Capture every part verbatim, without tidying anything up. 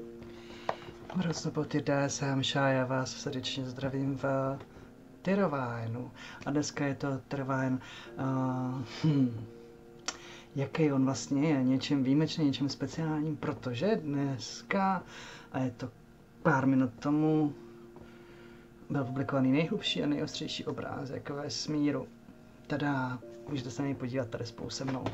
Rosoboty D S M Ša, já vás srdečně zdravím v Tyrovánu. A dneska je to Tyrván, uh, hm, jaký on vlastně je, něčím výjimečným, něčím speciálním, protože dneska, a je to pár minut tomu, byl publikovaný nejhlubší a nejostřejší obrázek vesmíru. Tada, můžete se na něj podívat tady spolu se mnou.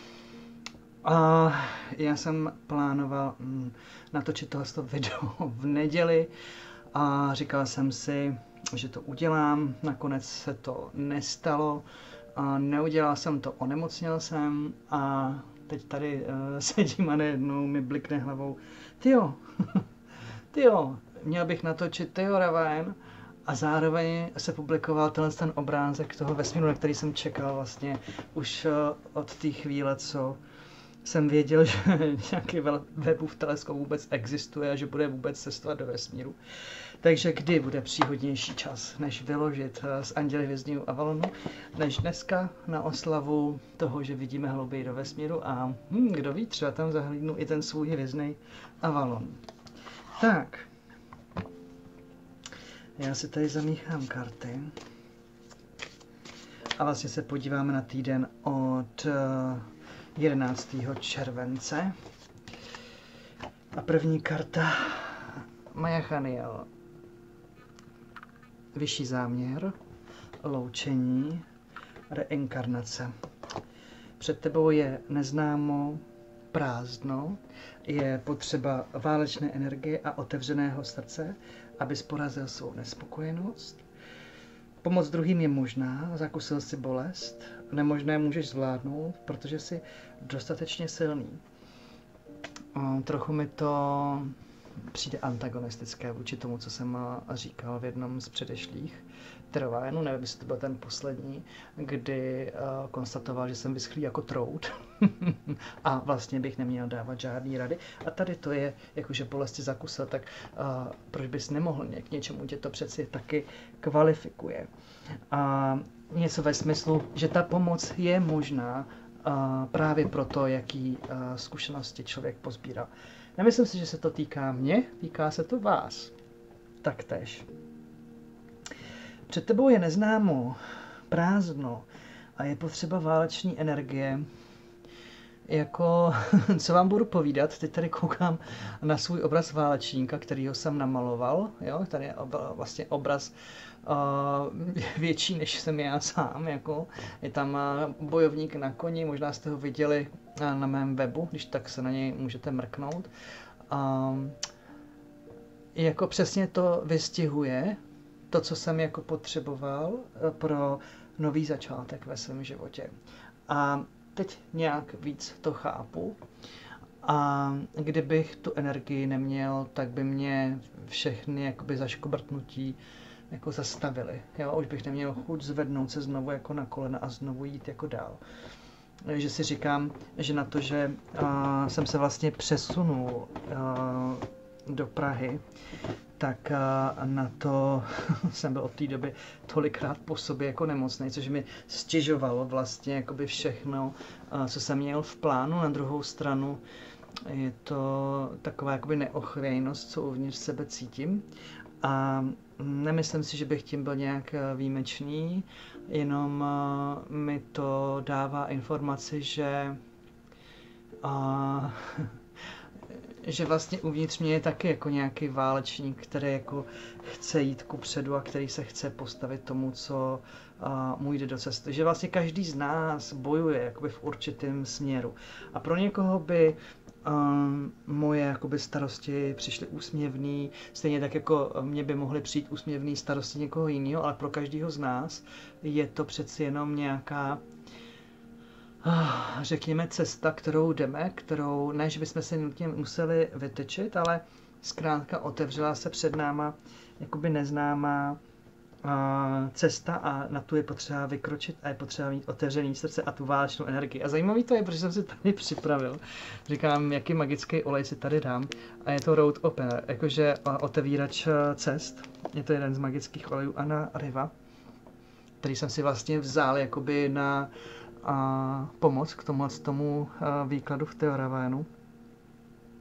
A já jsem plánoval mm, natočit tohle video v neděli a říkal jsem si, že to udělám. Nakonec se to nestalo. A neudělal jsem to, onemocněl jsem a teď tady uh, sedím a najednou mi blikne hlavou. Tyjo, tyjo, měl bych natočit Tyrovain a zároveň se publikoval tenhle ten obrázek toho vesmíru, na který jsem čekal vlastně už uh, od té chvíle, co jsem věděl, že nějaký webův teleskop vůbec existuje a že bude vůbec cestovat do vesmíru. Takže kdy bude příhodnější čas, než vyložit z Anděly hvězdního Avalonu, než dneska na oslavu toho, že vidíme hlouběji do vesmíru a hm, kdo ví, třeba tam zahlídnu i ten svůj hvězdný Avalon. Tak, já si tady zamíchám karty a vlastně se podíváme na týden od jedenáctého července. A první karta Majachaniel. Vyšší záměr, loučení, reinkarnace. Před tebou je neznámo, prázdno, je potřeba válečné energie a otevřeného srdce, abys porazil svou nespokojenost. Pomoc druhým je možná, zakusil si bolest, nemožné můžeš zvládnout, protože jsi dostatečně silný. Trochu mi to přijde antagonistické vůči tomu, co jsem říkal v jednom z předešlých Tyrovainů, nevím, jestli to byl ten poslední, kdy uh, konstatoval, že jsem vyschlý jako trout a vlastně bych neměl dávat žádný rady. A tady to je, jakože bolesti zakusil, tak uh, proč bys nemohl k něčemu, tě to přeci taky kvalifikuje. A uh, něco ve smyslu, že ta pomoc je možná uh, právě proto, jaký uh, zkušenosti člověk pozbíral. Nemyslím si, že se to týká mě, týká se to vás. Taktéž. Před tebou je neznámo, prázdno a je potřeba váleční energie. Jako, co vám budu povídat, teď tady koukám na svůj obraz válečníka, kterýho jsem namaloval. Jo? Tady je ob- vlastně obraz uh, větší, než jsem já sám. Jako. Je tam uh, bojovník na koni, možná jste ho viděli uh, na mém webu, když tak se na něj můžete mrknout. Uh, jako přesně to vystihuje to, co jsem jako potřeboval pro nový začátek ve svém životě. A teď nějak víc to chápu. A kdybych tu energii neměl, tak by mě všechny jakoby zaškobrtnutí jako zastavily. Jo? Už bych neměl chuť zvednout se znovu jako na kolena a znovu jít jako dál. Že si říkám, že na to, že uh, jsem se vlastně přesunul uh, do Prahy, tak na to jsem byl od té doby tolikrát po sobě jako nemocný, což mi stěžovalo vlastně jakoby všechno, co jsem měl v plánu. Na druhou stranu je to taková jakoby neochvějnost, co uvnitř sebe cítím. A nemyslím si, že bych tím byl nějak výjimečný, jenom mi to dává informaci, že a, že vlastně uvnitř mě je taky jako nějaký válečník, který jako chce jít kupředu a který se chce postavit tomu, co uh, mu jde do cesty. Že vlastně každý z nás bojuje jakoby v určitém směru. A pro někoho by um, moje jakoby starosti přišly úsměvný, stejně tak jako mě by mohly přijít úsměvný starosti někoho jiného, ale pro každého z nás je to přeci jenom nějaká řekněme cesta, kterou jdeme, kterou, než bychom se nutně museli vytyčit, ale zkrátka otevřela se před náma jakoby neznámá uh, cesta a na tu je potřeba vykročit a je potřeba mít otevřený srdce a tu válečnou energii. A zajímavý to je, protože jsem si tady připravil. Říkám, jaký magický olej si tady dám. A je to Road Opener, jakože uh, otevírač cest. Je to jeden z magických olejů Anna Riva, který jsem si vlastně vzal jakoby na a pomoc k tomu, tomu výkladu v Tyrovainu.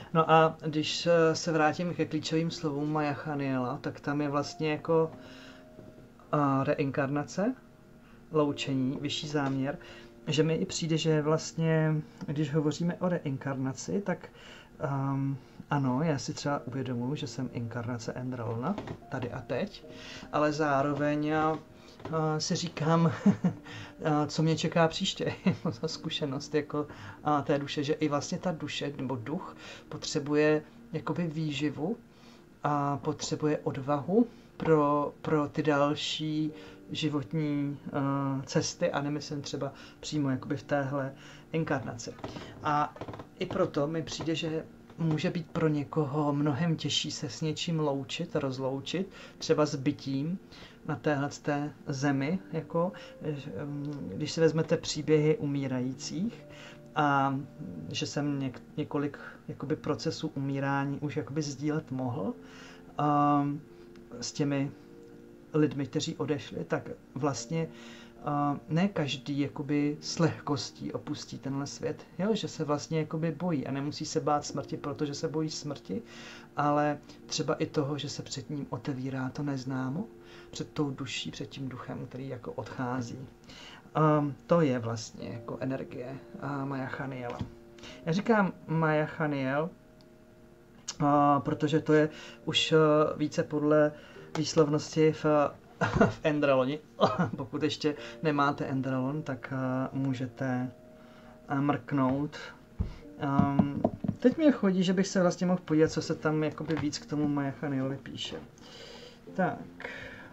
No a když eh, se vrátím ke klíčovým slovům Maja Chaniela, tak tam je vlastně jako uh, reinkarnace, loučení, vyšší záměr, že mi i přijde, že vlastně, když hovoříme o reinkarnaci, tak um, ano, já si třeba uvědomuji, že jsem inkarnace Endralona, tady a teď, ale zároveň já uh, si říkám, uh, co mě čeká příště, ta zkušenost jako uh, té duše, že i vlastně ta duše nebo duch potřebuje jakoby výživu a potřebuje odvahu pro, pro ty další životní uh, cesty a nemyslím třeba přímo jakoby v téhle inkarnaci. A i proto mi přijde, že může být pro někoho mnohem těžší se s něčím loučit, rozloučit, třeba s bytím na téhleté zemi, jako, když si vezmete příběhy umírajících a že jsem něk, několik jakoby procesů umírání už jakoby sdílet mohl a s těmi lidmi, kteří odešli, tak vlastně uh, ne každý jakoby s lehkostí opustí tenhle svět, jo? Že se vlastně jakoby bojí a nemusí se bát smrti, protože se bojí smrti, ale třeba i toho, že se před ním otevírá to neznámo, před tou duší, před tím duchem, který jako odchází. Um, to je vlastně jako energie uh, Maja Chaniela. Já říkám Maja Chaniel, uh, protože to je už uh, více podle výslovnosti v, v Endraloni. Pokud ještě nemáte Endralon, tak uh, můžete uh, mrknout. Um, teď mi chodí, že bych se vlastně mohl podívat, co se tam jakoby víc k tomu Maja Chanielovi píše. Tak.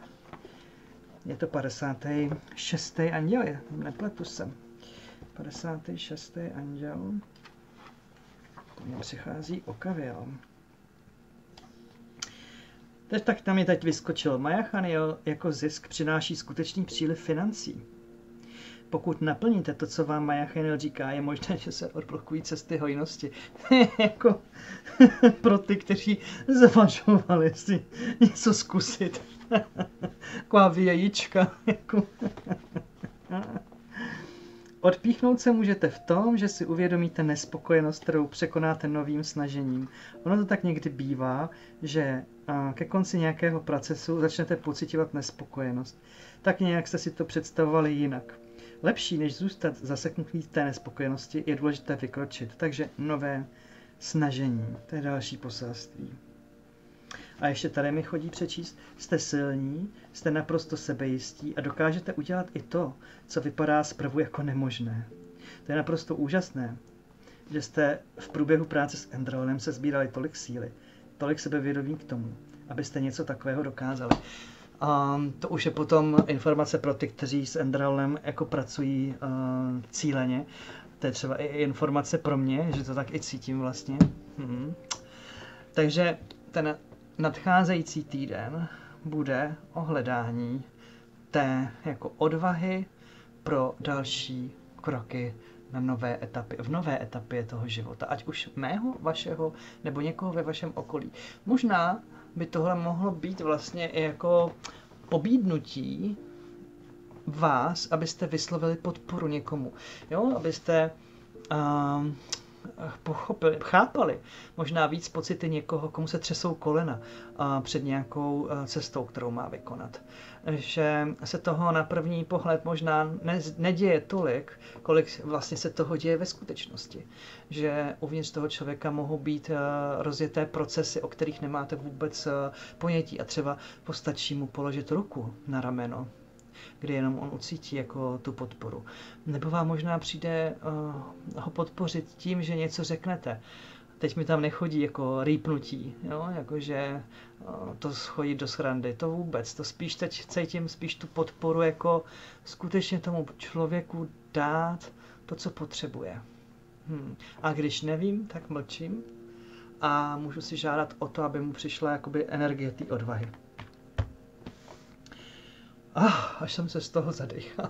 Je to padesátý šestý anděl, je, nepletu se. padesátý šestý anděl. To mě přichází okavěl. Teď tak tam je teď vyskočil. Maja Chaniel jako zisk přináší skutečný příliv financí. Pokud naplníte to, co vám Maja Chaniel říká, je možné, že se odblokují cesty hojnosti. Jako pro ty, kteří zavažovali si něco zkusit. Taková vějička. Jako. Odpíchnout se můžete v tom, že si uvědomíte nespokojenost, kterou překonáte novým snažením. Ono to tak někdy bývá, že ke konci nějakého procesu začnete pociťovat nespokojenost. Tak nějak jste si to představovali jinak. Lepší, než zůstat zaseknutý v té nespokojenosti, je důležité vykročit. Takže nové snažení. To je další poselství. A ještě tady mi chodí přečíst, jste silní, jste naprosto sebejistí a dokážete udělat i to, co vypadá zprvu jako nemožné. To je naprosto úžasné, že jste v průběhu práce s Endralonem se sbírali tolik síly, tolik sebevědomí k tomu, abyste něco takového dokázali. A to už je potom informace pro ty, kteří s Endralonem jako pracují uh, cíleně. To je třeba i informace pro mě, že to tak i cítím vlastně. Mhm. Takže ten nadcházející týden bude o hledání té jako odvahy pro další kroky na nové etapy, v nové etapě toho života, ať už mého, vašeho, nebo někoho ve vašem okolí. Možná by tohle mohlo být vlastně i jako pobídnutí vás, abyste vyslovili podporu někomu, jo, abyste uh, pochopili, chápali možná víc pocity někoho, komu se třesou kolena uh, před nějakou uh, cestou, kterou má vykonat. Že se toho na první pohled možná ne, neděje tolik, kolik vlastně se toho děje ve skutečnosti. Že uvnitř toho člověka mohou být uh, rozjeté procesy, o kterých nemáte vůbec uh, ponětí a třeba postačí mu položit ruku na rameno, kdy jenom on ucítí jako tu podporu. Nebo vám možná přijde uh, ho podpořit tím, že něco řeknete. Teď mi tam nechodí jako rýpnutí, jo? Jakože uh, to schodí do schrandy, to vůbec. To spíš teď cítím spíš tu podporu jako skutečně tomu člověku dát to, co potřebuje. Hmm. A když nevím, tak mlčím a můžu si žádat o to, aby mu přišla jakoby energie té odvahy. Ah, až jsem se z toho zadechal.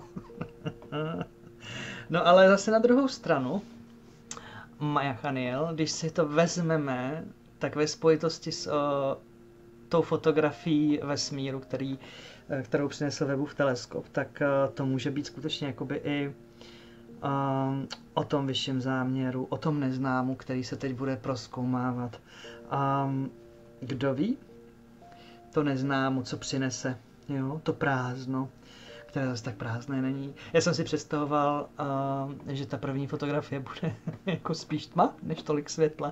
No ale zase na druhou stranu, Maja Chaniel, když si to vezmeme, tak ve spojitosti s uh, tou fotografií vesmíru, který, kterou přinesl Webbův teleskop, tak uh, to může být skutečně jakoby i um, o tom vyšším záměru, o tom neznámu, který se teď bude prozkoumávat. Um, kdo ví? To neznámo, co přinese, jo? To prázdno, které zase tak prázdné není. Já jsem si představoval, uh, že ta první fotografie bude jako spíš tma, než tolik světla.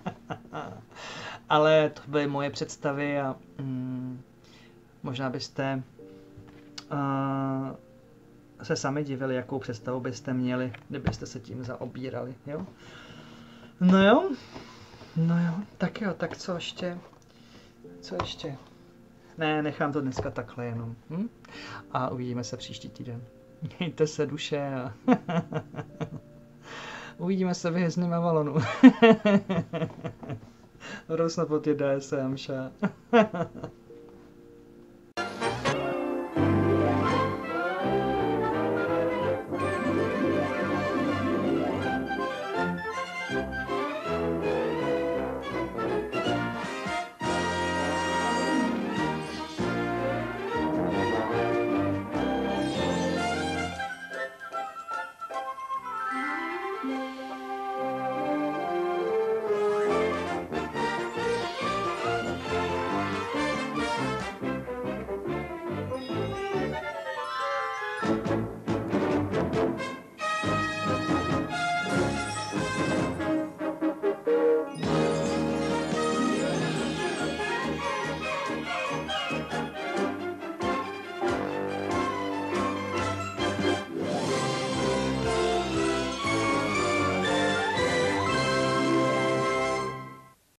Ale to byly moje představy a mm, možná byste uh, se sami divili, jakou představu byste měli, kdybyste se tím zaobírali, jo? No jo, no jo, tak jo, tak co ještě? Co ještě? Ne, nechám to dneska takhle jenom. Hm? A uvidíme se příští týden. Mějte se duše a uvidíme se v Hvězdném Avalonu. Rosnopot je D S M, ša. Yeah.